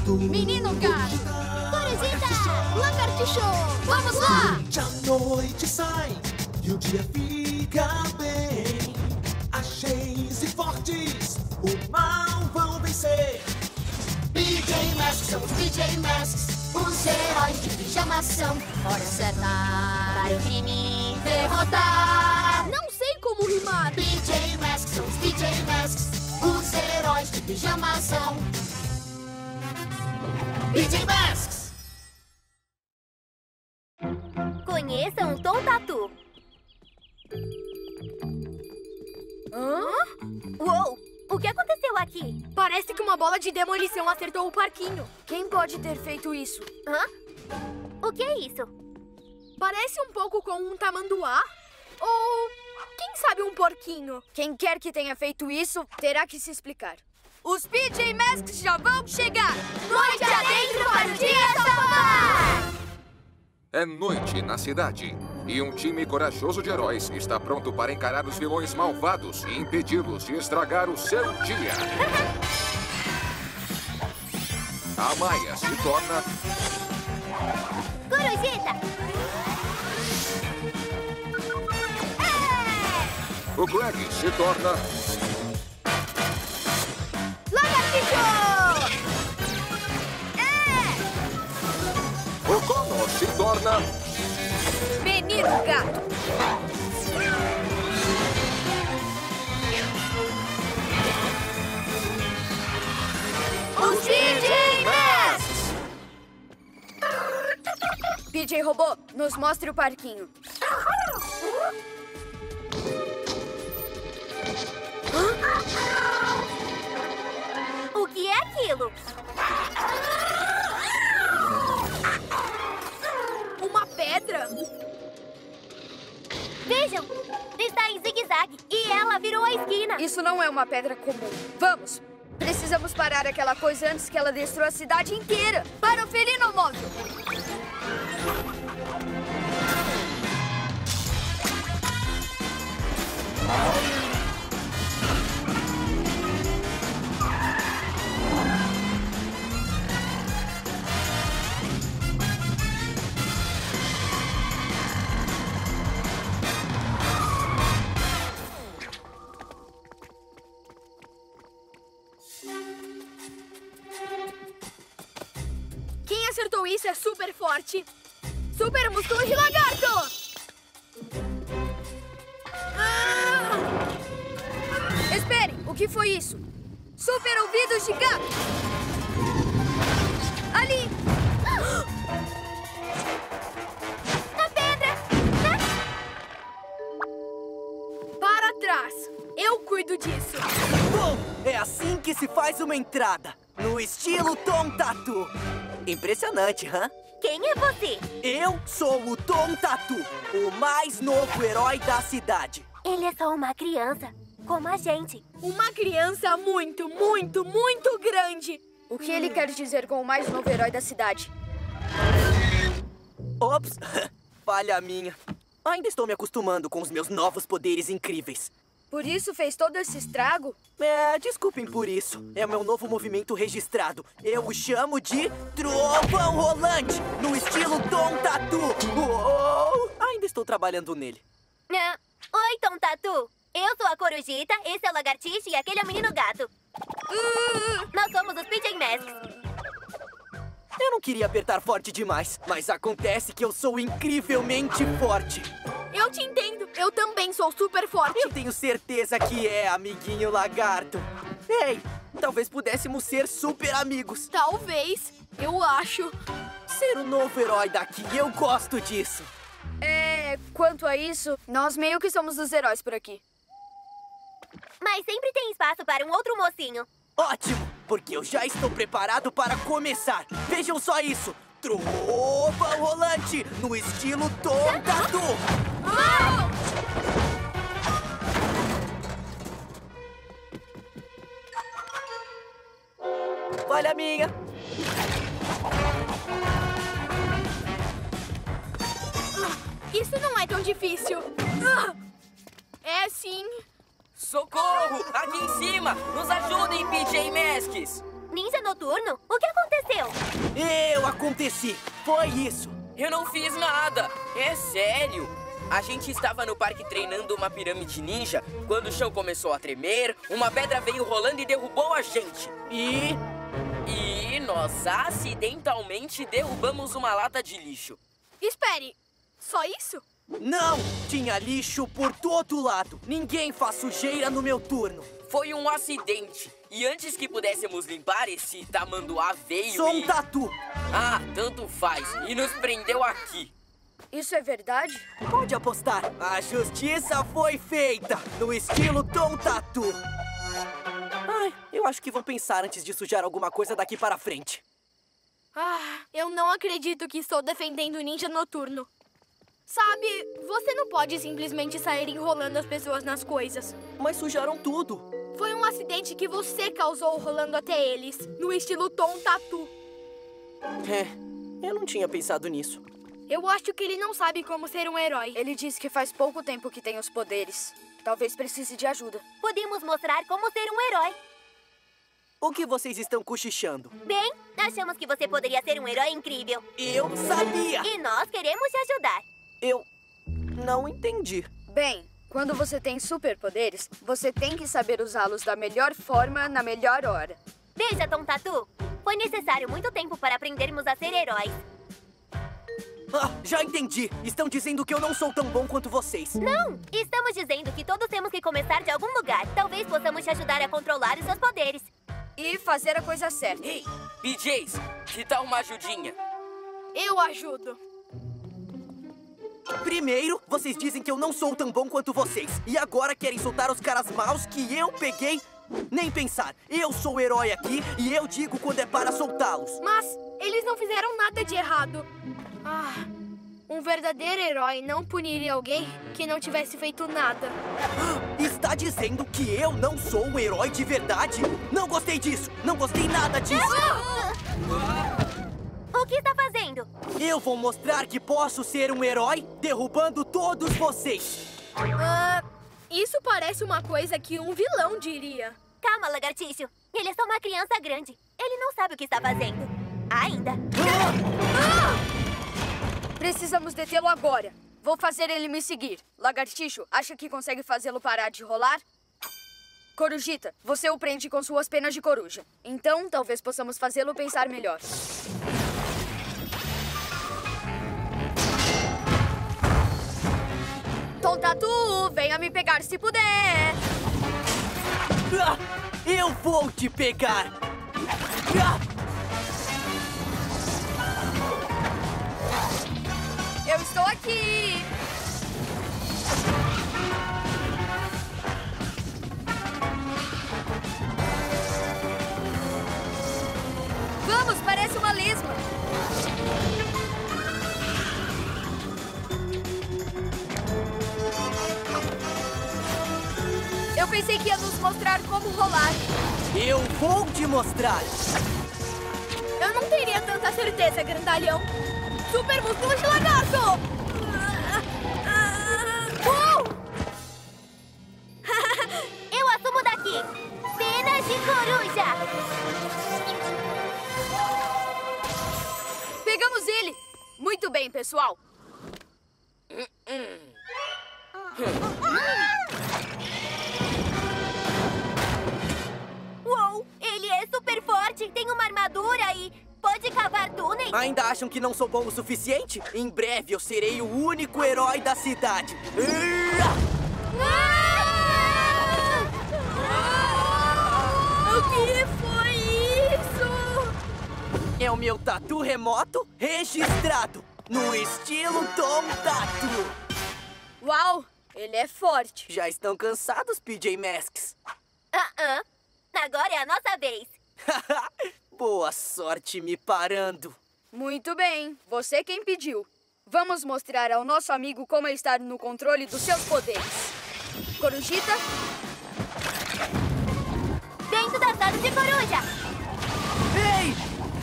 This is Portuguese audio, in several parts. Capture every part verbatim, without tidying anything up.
gato. Menino gato. Corujita! Lagartixô! Vamos lá! A noite sai e o dia fica bem. Ágeis e fortes, o mal vão vencer. P J Masks, são os P J Masks. Os heróis de pijama são. Hora certa para o crime derrotar. Não sei como rimar. P J Masks, são os P J Masks. Os heróis de pijama são. P J Masks! Conheçam o Tom Tatu. Hã? Uou! O que aconteceu aqui? Parece que uma bola de demolição acertou o parquinho. Quem pode ter feito isso? Hã? O que é isso? Parece um pouco com um tamanduá. Ou, quem sabe, um porquinho. Quem quer que tenha feito isso, terá que se explicar. Os P J Masks já vão chegar! Noite adentro para o dia salvar! É noite na cidade e um time corajoso de heróis está pronto para encarar os vilões malvados e impedi-los de estragar o seu dia. A Maia se torna... Corujita! O Greg se torna... Lagartixô! O Connor se torna... Menino gato! Os P J Masks! P J Robô, nos mostre o parquinho. O que é aquilo? Uma pedra? Vejam! Está em zigue-zague e ela virou a esquina. Isso não é uma pedra comum. Vamos! Precisamos parar aquela coisa antes que ela destrua a cidade inteira. Para o felinomóvel! Quem acertou isso é super forte. Super músculo de lagarto! Ah! Espere, o que foi isso? Super ouvidos de gato! Ali! Na pedra! Para trás! Eu cuido disso! Bom, é assim que se faz uma entrada. No estilo Tom Tatu. Impressionante, hã? Quem é você? Eu sou o Tom Tatu, o mais novo herói da cidade. Ele é só uma criança, como a gente. Uma criança muito, muito, muito grande! O que ele quer dizer com o mais novo herói da cidade? Ops, falha minha. Ainda estou me acostumando com os meus novos poderes incríveis. Por isso fez todo esse estrago? É, desculpem por isso. É o meu novo movimento registrado. Eu o chamo de Trovão Rolante, no estilo Tom Tatu. Uou! Ainda estou trabalhando nele. Ah, oi, Tom Tatu. Eu sou a Corujita, esse é o Lagartixa e aquele é o Menino Gato. Uh, Nós somos os P J Masks. Eu não queria apertar forte demais, mas acontece que eu sou incrivelmente forte. eu te entendo. Eu também sou super forte. Eu tenho certeza que é, amiguinho lagarto. Ei, talvez pudéssemos ser super amigos. Talvez. Eu acho. Ser o novo herói daqui, eu gosto disso. É, quanto a isso, nós meio que somos os heróis por aqui. Mas sempre tem espaço para um outro mocinho. Ótimo, porque eu já estou preparado para começar. Vejam só isso. Trovão Rolante, no estilo Tom Tatu. Olha a minha. Isso não é tão difícil. É sim. Socorro! Aqui em cima! Nos ajudem, P J Masks! Ninja Noturno? O que aconteceu? Eu aconteci! Foi isso! Eu não fiz nada! É sério! A gente estava no parque treinando uma pirâmide ninja quando o chão começou a tremer, uma pedra veio rolando e derrubou a gente. E... E nós acidentalmente derrubamos uma lata de lixo. Espere, só isso? Não! Tinha lixo por todo lado! Ninguém faz sujeira no meu turno! Foi um acidente. E antes que pudéssemos limpar, esse tamanduá veio Sou um e... tatu! Ah, tanto faz. E nos prendeu aqui. Isso é verdade? Pode apostar! A justiça foi feita! No estilo Tom Tatu! Ai, eu acho que vão pensar antes de sujar alguma coisa daqui para frente. Ah, eu não acredito que estou defendendo o Ninja Noturno. Sabe, você não pode simplesmente sair enrolando as pessoas nas coisas. Mas sujaram tudo! Foi um acidente que você causou rolando até eles, no estilo Tom Tatu. É, eu não tinha pensado nisso. Eu acho que ele não sabe como ser um herói. Ele disse que faz pouco tempo que tem os poderes. Talvez precise de ajuda. Podemos mostrar como ser um herói. O que vocês estão cochichando? Bem, achamos que você poderia ser um herói incrível. Eu sabia! E nós queremos te ajudar. Eu não entendi. Bem, quando você tem superpoderes, você tem que saber usá-los da melhor forma, na melhor hora. Veja, Tom Tatu. Foi necessário muito tempo para aprendermos a ser heróis. Ah, já entendi. Estão dizendo que eu não sou tão bom quanto vocês. Não! Estamos dizendo que todos temos que começar de algum lugar. Talvez possamos te ajudar a controlar os seus poderes. E fazer a coisa certa. Ei, P Js, que tal uma ajudinha? Eu ajudo. Primeiro, vocês dizem que eu não sou tão bom quanto vocês. E agora querem soltar os caras maus que eu peguei? Nem pensar. Eu sou o herói aqui e eu digo quando é para soltá-los. Mas eles não fizeram nada de errado. Ah, um verdadeiro herói não puniria alguém que não tivesse feito nada. Está dizendo que eu não sou um herói de verdade? Não gostei disso. Não gostei nada disso. O que está fazendo? Eu vou mostrar que posso ser um herói derrubando todos vocês. Ah, isso parece uma coisa que um vilão diria. Calma, lagartixo. Ele é só uma criança grande. Ele não sabe o que está fazendo. Ainda. Precisamos detê-lo agora. Vou fazer ele me seguir. Lagartixo, acha que consegue fazê-lo parar de rolar? Corujita, você o prende com suas penas de coruja. Então, talvez possamos fazê-lo pensar melhor. Tom Tatu, venha me pegar se puder. Ah, eu vou te pegar. Ah! Eu estou aqui. Vamos, parece uma lesma. Eu pensei que ia nos mostrar como rolar. Eu vou te mostrar. Eu não teria tanta certeza, grandalhão. Super músculo de lagarto! Uou! Eu assumo daqui. Penas de coruja. Pegamos ele! Muito bem, pessoal. Uou! Ele é super forte, tem uma armadura e pode cavar túneis. Ainda acham que não sou bom o suficiente? Em breve eu serei o único herói da cidade. O que foi isso? É o meu tatu remoto registrado no estilo Tom Tatu. Uau, ele é forte. Já estão cansados, P J Masks? Uh-uh. Agora é a nossa vez. Boa sorte me parando. Muito bem, você quem pediu. Vamos mostrar ao nosso amigo como é estar no controle dos seus poderes. Corujita. Dentro das asas de coruja. Ei!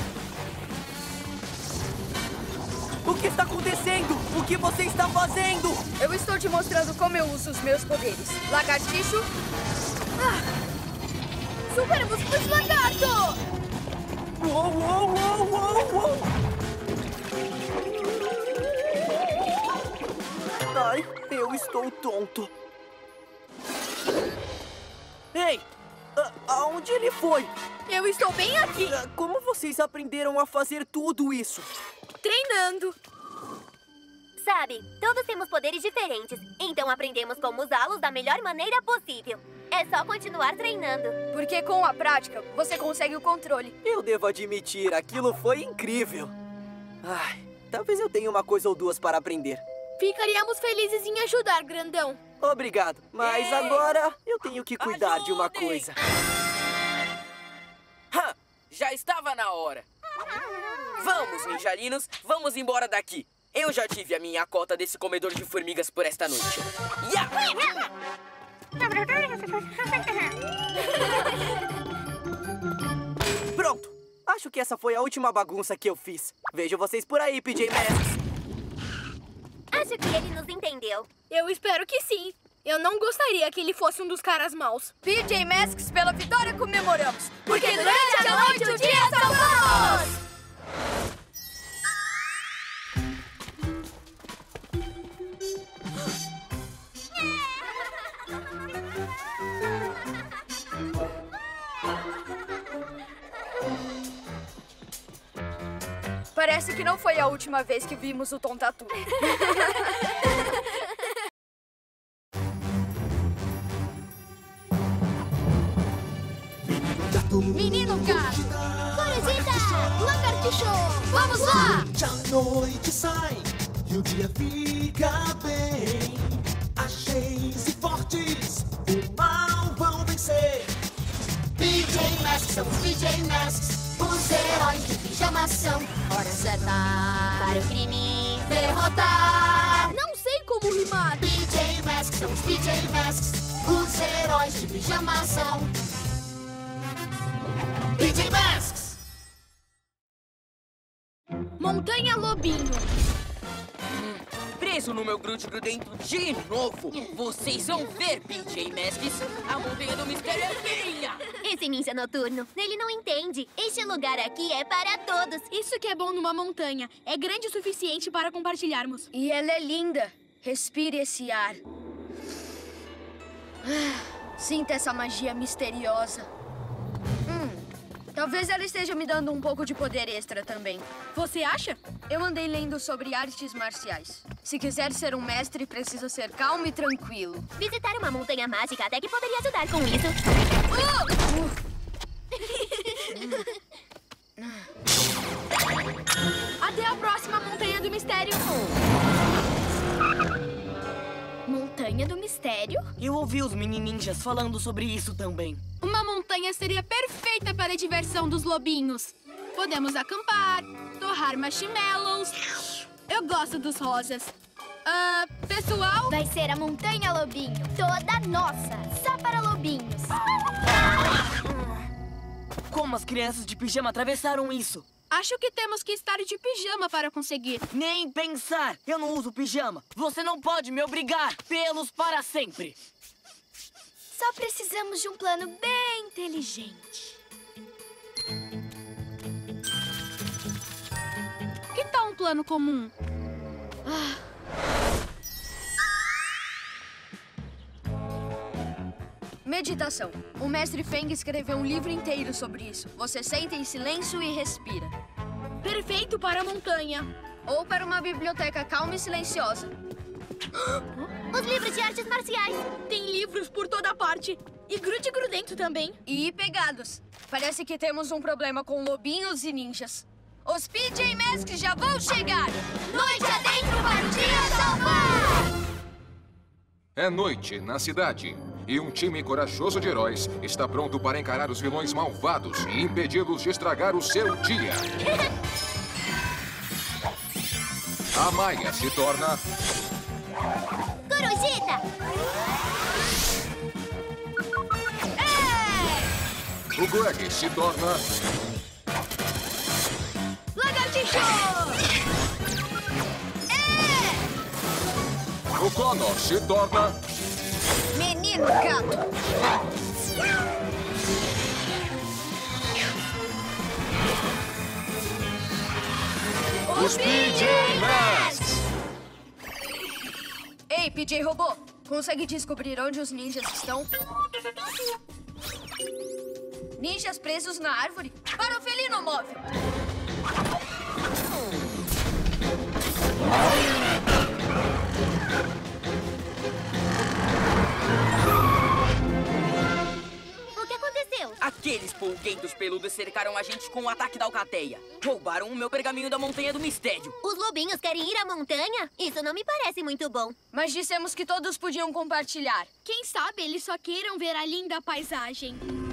O que está acontecendo? O que você está fazendo? Eu estou te mostrando como eu uso os meus poderes. Lagartixo. Ah! Super músculo de lagarto! Uou, uou, uou, uou, uou! Ai, eu estou tonto. Ei! A aonde ele foi? Eu estou bem aqui. Ah, como vocês aprenderam a fazer tudo isso? Treinando. Sabe, todos temos poderes diferentes, então aprendemos como usá-los da melhor maneira possível. É só continuar treinando. Porque com a prática, você consegue o controle. Eu devo admitir, aquilo foi incrível. Ai, talvez eu tenha uma coisa ou duas para aprender. Ficaríamos felizes em ajudar, grandão. Obrigado, mas Ei! agora eu tenho que cuidar de uma Ajudem! coisa. Hã, já estava na hora. Vamos, ninjalinos, vamos embora daqui. Eu já tive a minha cota desse comedor de formigas por esta noite. Ya! Pronto! Acho que essa foi a última bagunça que eu fiz. Vejo vocês por aí, P J Masks. Acho que ele nos entendeu. Eu espero que sim. Eu não gostaria que ele fosse um dos caras maus. P J Masks, pela vitória comemoramos. Porque durante a noite o dia salvamos! Parece que não foi a última vez que vimos o Tom Tatu. Menino gato! Corujita! Lagartixo! Vamos lá! A noite sai e o dia fica bem. Ágeis e fortes, o mal vão vencer. P J Masks, são os P J Masks. Os heróis de pijamação. Hora certa para o crime derrotar. Não sei como rimar. P J Masks, são os P J Masks. Os heróis de pijamação. P J Masks! Montanha Lobinho. Preso no meu grude grudento de novo. Vocês vão ver, P J Masks. A montanha do mistério é minha. Esse ninja noturno, ele não entende. Este lugar aqui é para todos. Isso que é bom numa montanha. É grande o suficiente para compartilharmos. E ela é linda. Respire esse ar. Ah, sinta essa magia misteriosa. Hum, talvez ela esteja me dando um pouco de poder extra também. Você acha? Eu andei lendo sobre artes marciais. Se quiser ser um mestre, precisa ser calmo e tranquilo. Visitar uma montanha mágica até que poderia ajudar com isso. Até a próxima Montanha do Mistério. Montanha do Mistério? Eu ouvi os menininjas falando sobre isso também. Uma montanha seria perfeita para a diversão dos lobinhos. Podemos acampar, torrar marshmallows. Eu gosto dos rosas. Ah, pessoal? Vai ser a Montanha Lobinho, toda nossa, só para lobinhos. Como as crianças de pijama atravessaram isso? Acho que temos que estar de pijama para conseguir. Nem pensar! Eu não uso pijama. Você não pode me obrigar. Pelos para sempre. Só precisamos de um plano bem inteligente. Que tal um plano comum? Ah. Meditação. O mestre Feng escreveu um livro inteiro sobre isso. Você senta em silêncio e respira. Perfeito para a montanha. Ou para uma biblioteca calma e silenciosa. Os livros de artes marciais. Tem livros por toda parte. E grude grudento também. E pegados. Parece que temos um problema com lobinhos e ninjas. Os P J Masks já vão chegar! Noite adentro para o dia salvar! É noite na cidade. E um time corajoso de heróis está pronto para encarar os vilões malvados e impedi-los de estragar o seu dia. A Maia se torna... Corujita! O Greg se torna... Lagartixo! O Connor se torna... Menino gato! Os P J Masks! Ei, P J Robô, consegue descobrir onde os ninjas estão? Ninjas presos na árvore? Para o felino móvel! O que aconteceu? Aqueles polguentos peludos cercaram a gente com o ataque da alcateia. Roubaram o meu pergaminho da Montanha do Mistério. Os lobinhos querem ir à montanha? Isso não me parece muito bom. Mas dissemos que todos podiam compartilhar. Quem sabe eles só queiram ver a linda paisagem.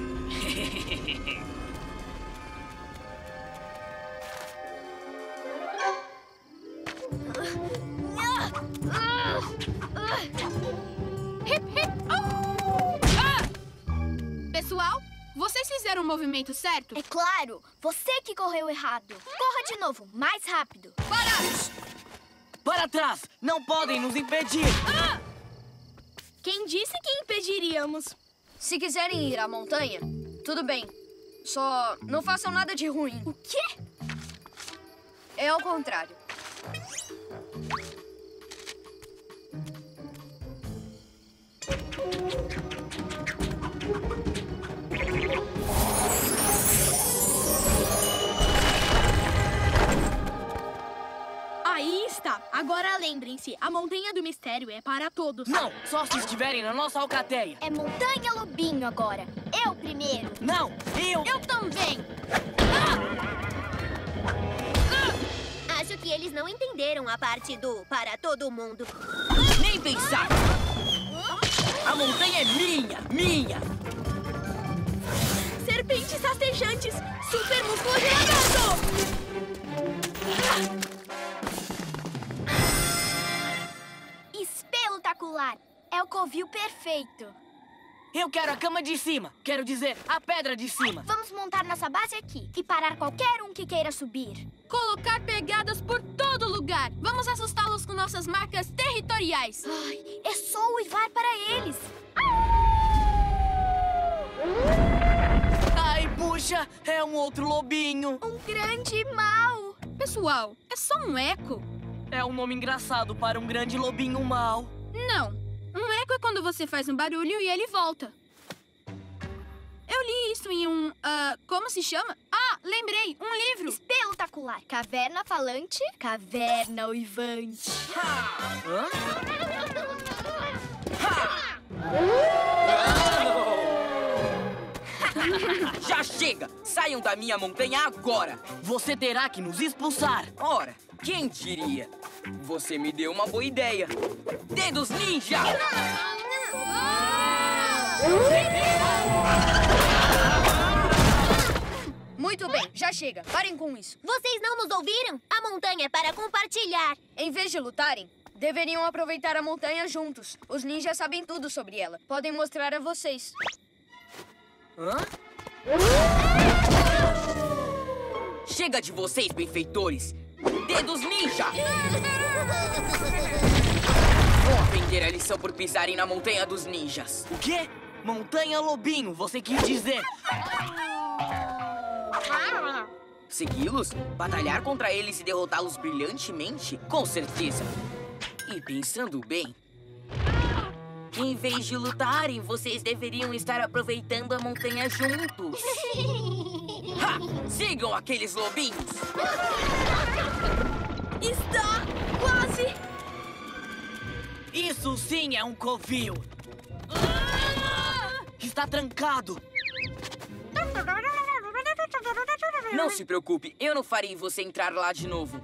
Hip, hip. Oh! Ah! Pessoal, vocês fizeram o movimento certo? É claro, você que correu errado. Corra de novo, mais rápido. Parados! Para trás! Não podem nos impedir! Ah! Quem disse que impediríamos? Se quiserem ir à montanha, tudo bem. Só não façam nada de ruim. O quê? É ao contrário. Aí está. Agora lembrem-se, a Montanha do Mistério é para todos. Não, só se estiverem na nossa alcateia. É Montanha Lobinho agora. Eu primeiro. Não, eu... Eu também. Acho que eles não entenderam a parte do para todo mundo. Nem pensar! A montanha é minha! Minha! Serpentes rastejantes, super músculo reanimado! Espelutacular. É o covil perfeito. Eu quero a cama de cima. Quero dizer, a pedra de cima. Vamos montar nossa base aqui e parar qualquer um que queira subir. Colocar pegadas por todo lugar. Vamos assustá-los com nossas marcas territoriais. Ai, é só uivar para eles. Ai, puxa, é um outro lobinho. Um grande mal. Pessoal, é só um eco. É um nome engraçado para um grande lobinho mau. Não. Um eco é quando você faz um barulho e ele volta. Eu li isso em um... Uh, como se chama? Ah, lembrei! Um livro! Espelutacular. Caverna falante, caverna uivante. Hã? Já chega! Saiam da minha montanha agora! Você terá que nos expulsar. Ora, quem diria? Você me deu uma boa ideia. Dedos ninja! Muito bem, já chega. Parem com isso. Vocês não nos ouviram? A montanha é para compartilhar. Em vez de lutarem, deveriam aproveitar a montanha juntos. Os ninjas sabem tudo sobre ela. Podem mostrar a vocês. Hã? Chega de vocês, benfeitores! Dedos ninja! Vão aprender a lição por pisarem na montanha dos ninjas. O quê? Montanha lobinho, você quis dizer. Segui-los? Batalhar contra eles e derrotá-los brilhantemente? Com certeza. E pensando bem, em vez de lutarem, vocês deveriam estar aproveitando a montanha juntos. Ha! Sigam aqueles lobinhos! Está quase... Isso sim é um covil. Está trancado. Não se preocupe, eu não farei você entrar lá de novo.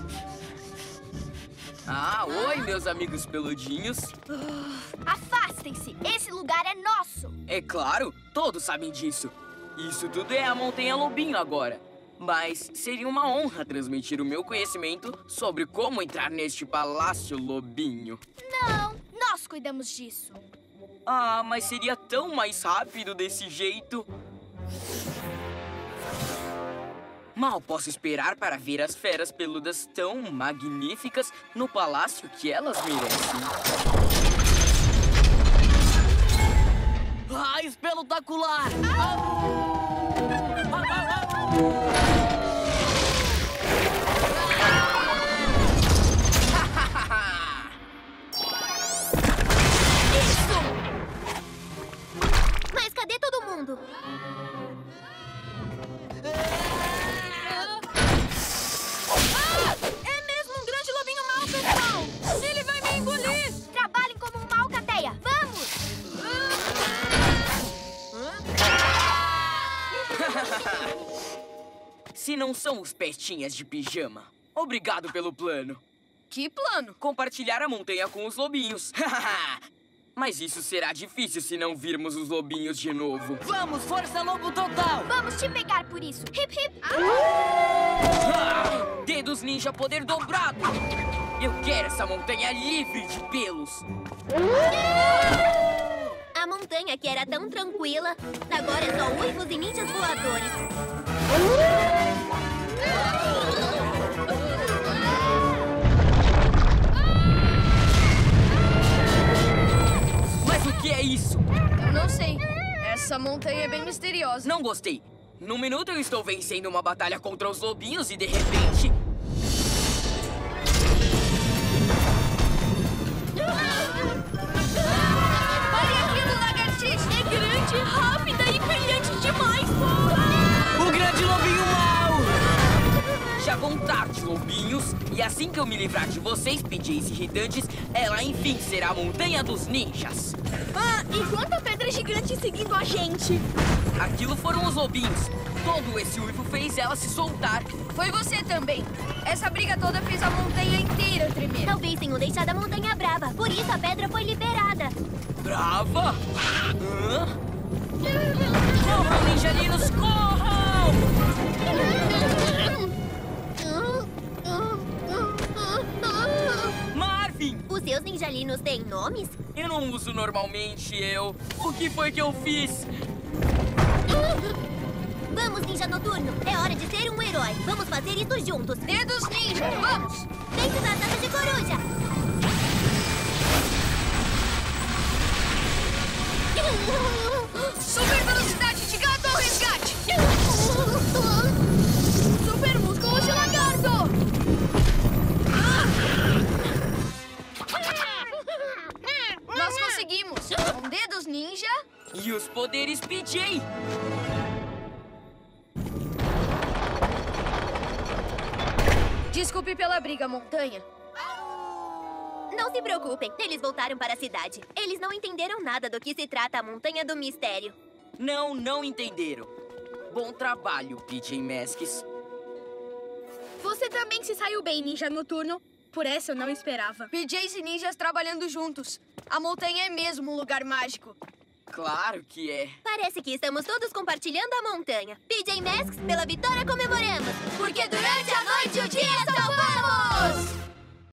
Ah, oi, meus amigos peludinhos. Afastem-se, esse lugar é nosso. É claro, todos sabem disso. Isso tudo é a Montanha Lobinho agora. Mas seria uma honra transmitir o meu conhecimento sobre como entrar neste Palácio Lobinho. Não, nós cuidamos disso. Ah, mas seria tão mais rápido desse jeito. Mal posso esperar para ver as feras peludas tão magníficas no palácio que elas merecem. Ah, espelutacular! fundo. Ah! É mesmo um grande lobinho mau, pessoal! Ele vai me engolir! Trabalhem como uma alcateia. Vamos! Se não são os pestinhas de pijama, obrigado pelo plano. Que plano? Compartilhar a montanha com os lobinhos. Mas isso será difícil se não virmos os lobinhos de novo. Vamos, força lobo total! Vamos te pegar por isso. Hip, hip. Ah! Dedos ninja poder dobrado! Eu quero essa montanha livre de pelos. A montanha que era tão tranquila, agora é só uivos e ninjas voadores. Mas o que é isso? Eu não sei. Essa montanha é bem misteriosa. Não gostei. Num minuto eu estou vencendo uma batalha contra os lobinhos e de repente... Olha aquilo, lagartixa! É grande, rápida e brilhante demais! O grande lobinho mau! Já vão tarde, lobinhos. E assim que eu me livrar de vocês, P Js irritantes, ela enfim será a montanha dos ninjas. Ah, e quanta pedra gigante seguindo a gente! Aquilo foram os lobinhos. Todo esse uivo fez ela se soltar. Foi você também. Essa briga toda fez a montanha inteira tremer. Talvez tenham deixado a montanha brava, por isso a pedra foi liberada. Brava? Hã? Corram, ninjalinos, corram! Marvin! Os seus ninjalinos têm nomes? Eu não uso normalmente, eu... O que foi que eu fiz? Vamos, ninja noturno! É hora de ser um herói! Vamos fazer isso juntos! Dedos ninja, vamos! Dentro da dança de coruja! Super velocidade de gato ao resgate! Super músculo de lagarto! Nós conseguimos! Com dedos ninja... E os poderes P J! Desculpe pela briga, montanha. Não se preocupem, eles voltaram para a cidade. Eles não entenderam nada do que se trata a Montanha do Mistério. Não, não entenderam. Bom trabalho, P J Masks. Você também se saiu bem, ninja noturno. Por essa eu não esperava. P Js e ninjas trabalhando juntos. A montanha é mesmo um lugar mágico. Claro que é. Parece que estamos todos compartilhando a montanha. P J Masks, pela vitória comemoramos! Porque durante a noite o dia salvamos!